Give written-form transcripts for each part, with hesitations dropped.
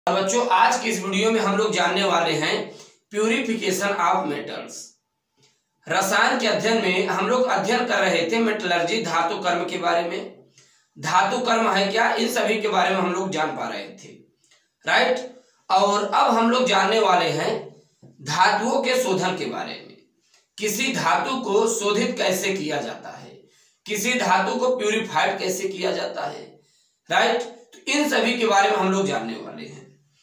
बच्चों आज की इस वीडियो में हम लोग जानने वाले हैं प्यूरिफिकेशन ऑफ मेटल्स। रसायन के अध्ययन में हम लोग अध्ययन कर रहे थे मेटलर्जी, धातु कर्म के बारे में। धातु कर्म है क्या, इन सभी के बारे में हम लोग जान पा रहे थे, राइट। और अब हम लोग जानने वाले हैं धातुओं के शोधन के बारे में। किसी धातु को शोधित कैसे किया जाता है, किसी धातु को प्यूरिफाइड कैसे किया जाता है, राइट। तो इन सभी के बारे में हम लोग जानने वाले हैं।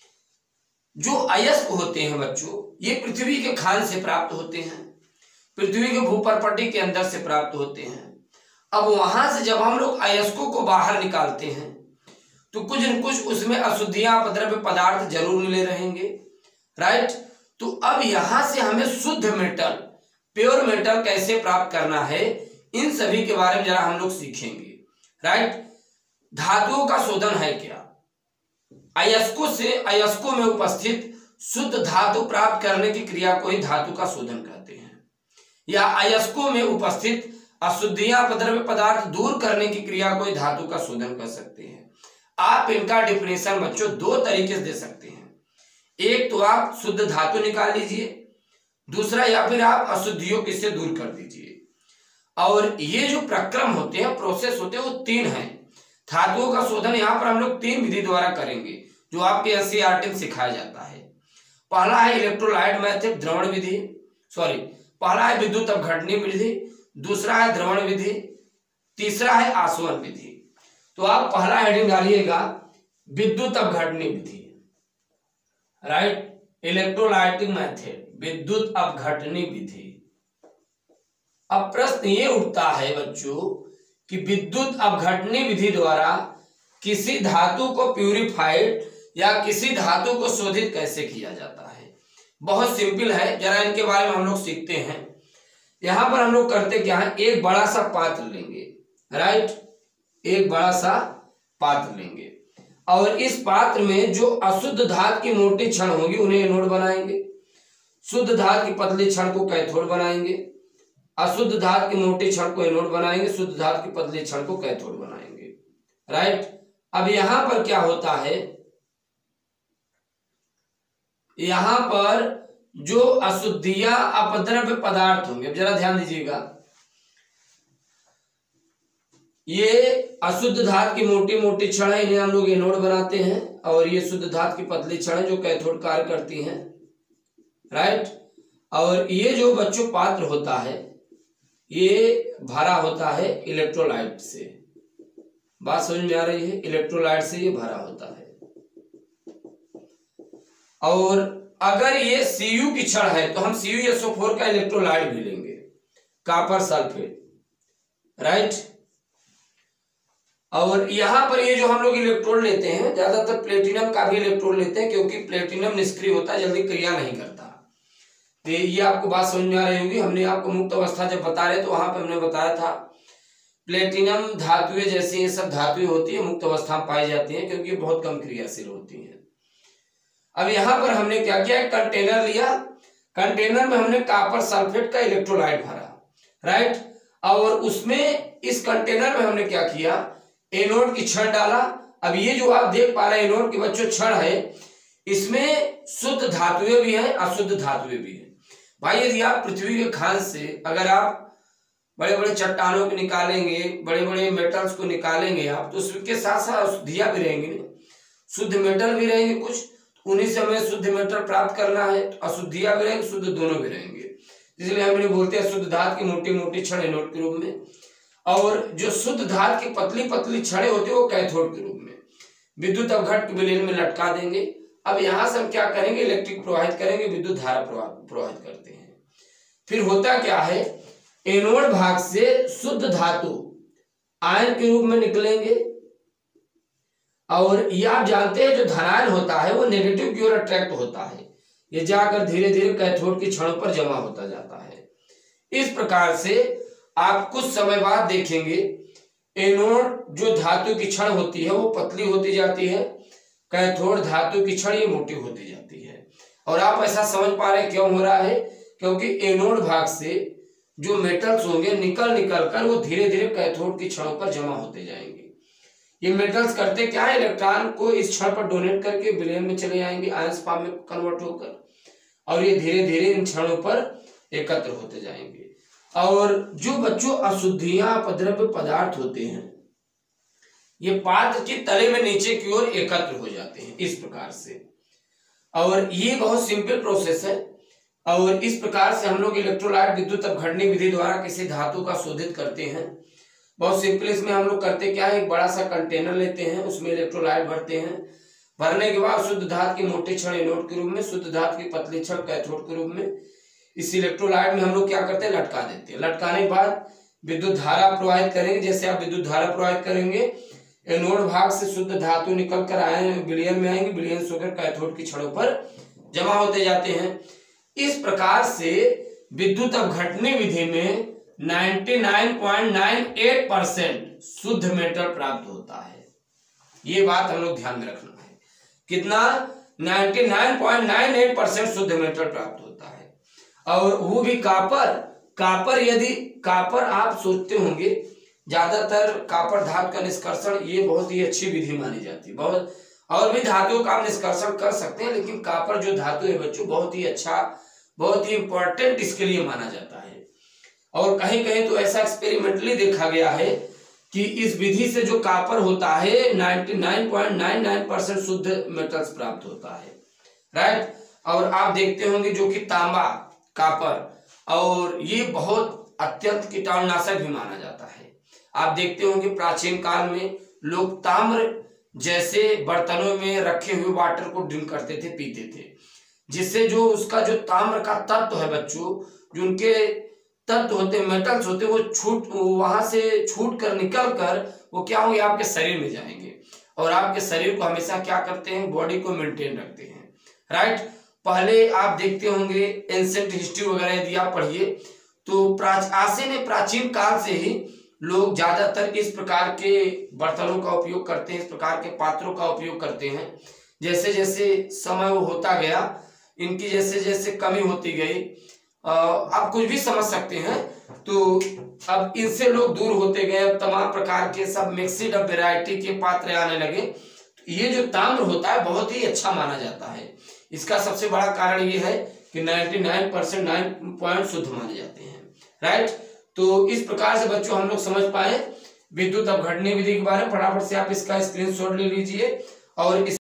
जो अयस्क होते हैं बच्चों, ये पृथ्वी के खान से प्राप्त होते हैं, पृथ्वी के भूपर्पटी के अंदर से प्राप्त होते हैं। अब वहां से जब हम लोग अयस्कों को बाहर निकालते हैं तो कुछ न कुछ उसमें अशुद्धियां, अपद्रव्य पदार्थ जरूर मिले रहेंगे, राइट। तो अब यहां से हमें शुद्ध मेटल, प्योर मेटल कैसे प्राप्त करना है, इन सभी के बारे में जरा हम लोग सीखेंगे, राइट। धातुओं का शोधन है क्या, अयस्कों से अयस्कों में उपस्थित शुद्ध धातु प्राप्त करने की क्रिया को ही धातु का शोधन कहते हैं, या अयस्कों में उपस्थित अशुद्धियां, अपद्रव्य पदार्थ दूर करने की क्रिया को ही धातु का शोधन कर सकते हैं। आप इनका डिफिनेशन बच्चों दो तरीके से दे सकते हैं। एक तो आप शुद्ध धातु निकाल लीजिए, दूसरा या फिर आप अशुद्धियों को इससे दूर कर दीजिए। और ये जो प्रक्रम होते हैं, प्रोसेस होते हैं, वो तीन हैं। धातुओं का शोधन यहाँ पर हम लोग तीन विधि द्वारा करेंगे जो आपके एनसीईआरटी में सिखाया जाता है। पहला है इलेक्ट्रोलाइट मेथड, द्रवण विधि, पहला है विद्युत अपघटनी विधि, दूसरा है द्रवण विधि, तीसरा है आसवन विधि। तो आप पहला हेडिंग डालिएगा विद्युत अपघटनी विधि, राइट। इलेक्ट्रोलाइटिक मेथड, विद्युत अपघटनी विधि। अब प्रश्न ये उठता है बच्चों कि विद्युत अपघटनी विधि द्वारा किसी धातु को प्यूरिफाइड या किसी धातु को शोधित कैसे किया जाता है। बहुत सिंपल है, जरा इनके बारे में हम लोग सीखते हैं। यहां पर हम लोग करते क्या है, एक बड़ा सा पात्र लेंगे, राइट, एक बड़ा सा पात्र लेंगे और इस पात्र में जो अशुद्ध धातु की मोटी छड़ होगी उन्हें एनोड बनाएंगे, शुद्ध धातु की पतली छड़ को कैथोड बनाएंगे, अशुद्ध धातु की मोटी छड़ को एनोड बनाएंगे, शुद्ध धातु की पतली छड़ को कैथोड बनाएंगे, राइट। अब यहां पर क्या होता है, यहां पर जो अशुद्धियां, अपद्रव्य पदार्थ होंगे, अब जरा ध्यान दीजिएगा, ये अशुद्ध धातु की मोटी मोटी छड़ है, इन्हें हम लोग एनोड बनाते हैं, और ये शुद्ध धातु की पतली छड़ है जो कैथोड कार्य करती हैं, राइट। और ये जो बच्चों पात्र होता है ये भरा होता है इलेक्ट्रोलाइट से। बात समझ में आ रही है, इलेक्ट्रोलाइट से ये भरा होता है। और अगर ये Cu की छड़ है तो हम CuSO4 का इलेक्ट्रोलाइट भी लेंगे, कॉपर सल्फेट, राइट। और यहां पर ये जो हम लोग इलेक्ट्रोड लेते हैं, ज्यादातर प्लेटिनम का भी इलेक्ट्रोड लेते हैं क्योंकि प्लेटिनम निष्क्रिय होता है, जल्दी क्रिया नहीं करता। तो ये आपको बात समझ में आ रही होगी। हमने आपको मुक्त अवस्था जब बता रहे तो वहां पर हमने बताया था प्लेटिनम धातुएं जैसी ये सब धातुएं होती है, मुक्त अवस्था में पाई जाती हैं क्योंकि बहुत कम क्रियाशील होती हैं। अब यहाँ पर हमने क्या किया, कंटेनर लिया, कंटेनर में हमने कॉपर सल्फेट का इलेक्ट्रोलाइट भरा, राइट। और उसमें इस कंटेनर में हमने क्या किया, एनोड की छड़ डाला। अब ये जो आप देख पा रहे हैं एनोड की बच्चों छड़ है, इसमें शुद्ध धातुएं भी हैं, अशुद्ध धातुएं भी हैं। भाई यदि आप पृथ्वी के खान से अगर आप बड़े बड़े चट्टानों को निकालेंगे, बड़े बड़े मेटल्स को निकालेंगे आप, तो उसके साथ साथ अशुद्धियां भी रहेंगी, शुद्ध मेटल भी रहेंगे कुछ, उन्हीं से हमें शुद्ध मेटल प्राप्त करना है, तो अशुद्धियां भी रहेंगे, शुद्ध दोनों भी रहेंगे। इसलिए हम इन्हें बोलते हैं शुद्ध धातु की मोटी मोटी छड़ एनोड के रूप में, और जो शुद्ध धातु की पतली पतली छड़ें होती है वो कैथोड के रूप में विद्युत अपघट के विलयन में लटका देंगे। अब यहां से हम क्या करेंगे, इलेक्ट्रिक प्रवाहित करेंगे, विद्युत धारा प्रवाहित करते हैं। फिर होता क्या है, एनोड भाग से शुद्ध धातु आयन के रूप में निकलेंगे, और ये आप जानते हैं जो धनायन होता है वो नेगेटिव की ओर अट्रैक्ट होता है, ये जाकर धीरे धीरे कैथोड की छड़ों पर जमा होता जाता है। इस प्रकार से आप कुछ समय बाद देखेंगे एनोड जो धातु की छड़ होती है वो पतली होती जाती है, कैथोड धातु की छड़ ये मोटी होती जाती है। और आप ऐसा समझ पा रहे हैं क्यों हो रहा है, क्योंकि एनोड भाग से जो मेटल्स होंगे निकल निकल कर वो धीरे धीरे कैथोड की छड़ों पर जमा होते जाएंगे। ये मेटल्स करते क्या है, इलेक्ट्रॉन को इस क्षण पर डोनेट करके विलयन में चले जाएंगे, आयंस फॉर्म में कन्वर्ट होकर, और ये धीरे धीरे इन क्षणों पर एकत्र होते जाएंगे। और जो बच्चों अशुद्धियां अपद्रव्य पदार्थ होते हैं, ये पात्र के तले में नीचे की ओर एकत्र हो जाते हैं इस प्रकार से। और ये बहुत सिंपल प्रोसेस है। और इस प्रकार से हम लोग इलेक्ट्रोलाइट विद्युत अपघटनी विधि द्वारा किसी धातु का शोधित करते हैं। बहुत सिंपल। इसमें हम लोग करते क्या है, एक बड़ा सा कंटेनर लेते हैं, उसमें इलेक्ट्रोलाइट भरते हैं। भरने के बाद शुद्ध धातु की मोटे छड़ एनोड के रूप में, शुद्ध धातु की पतली छड़ कैथोड के रूप में इस इलेक्ट्रोलाइट में हम लोग क्या करते हैं, लटका देते हैं। लटकाने के बाद विद्युत धारा प्रवाहित करेंगे। जैसे आप विद्युत धारा प्रवाहित करेंगे, एनोड भाग से शुद्ध धातु निकल कर विलयन में आएंगे, विलयन से होकर कैथोड की छड़ों पर जमा होते जाते हैं। इस प्रकार से विद्युत अपघटनी विधि में 99.98% शुद्ध मेटल प्राप्त होता है। ये बात हम लोग ध्यान में रखना है। कितना? 99.98% शुद्ध मेटल प्राप्त होता है। और वो भी कापर यदि कापर आप सोचते होंगे, ज्यादातर कापर धातु का निष्कर्षण ये बहुत ही अच्छी विधि मानी जाती है। बहुत और भी धातुओं का आप निष्कर्षण कर सकते हैं, लेकिन कापर जो धातु है बच्चों बहुत ही अच्छा, बहुत ही इंपॉर्टेंट इसके लिए माना जाता है। और कहीं कहीं तो ऐसा एक्सपेरिमेंटली देखा गया है कि इस विधि से जो कापर होता है 99.99% शुद्ध मेटल्स प्राप्त होता है, राइट। और आप देखते होंगे जो कि तांबा, कापर, और ये बहुत अत्यंत कीटाणुनाशक भी माना जाता है। आप देखते होंगे प्राचीन काल में लोग ताम्र जैसे बर्तनों में रखे हुए वाटर को ड्रिंक करते थे, पीते थे, जिससे जो उसका जो ताम्र का तत्व है बच्चों, जो उनके तत्व होते, मेटल्स होते, वो वहां से छूट कर निकल कर वो क्या होंगे, आपके शरीर में जाएंगे और आपके शरीर को हमेशा क्या करते हैं, बॉडी को मेंटेन रखते हैं, राइट। पहले आप देखते होंगे एंशिएंट हिस्ट्री वगैरह यदि आप पढ़िए तो प्राचीन काल से ही लोग ज्यादातर इस प्रकार के बर्तनों का उपयोग करते हैं, इस प्रकार के पात्रों का उपयोग करते हैं। जैसे जैसे समय वो होता गया, इनकी जैसे जैसे कमी होती गई, आप कुछ भी समझ सकते हैं, तो अब इनसे लोग दूर होते गए। तमाम प्रकार के सब मिक्सड वैरायटी के पात्र आने लगे। तो ये जो ताम्र होता है बहुत ही अच्छा माना जाता है। इसका सबसे बड़ा कारण ये है कि 99% 9 पॉइंट शुद्ध माने जाते हैं, राइट। तो इस प्रकार से बच्चों हम लोग समझ पाए विद्युत अपघटनी विधि के बारे में। फटाफट से आप इसका स्क्रीनशॉट ले लीजिए और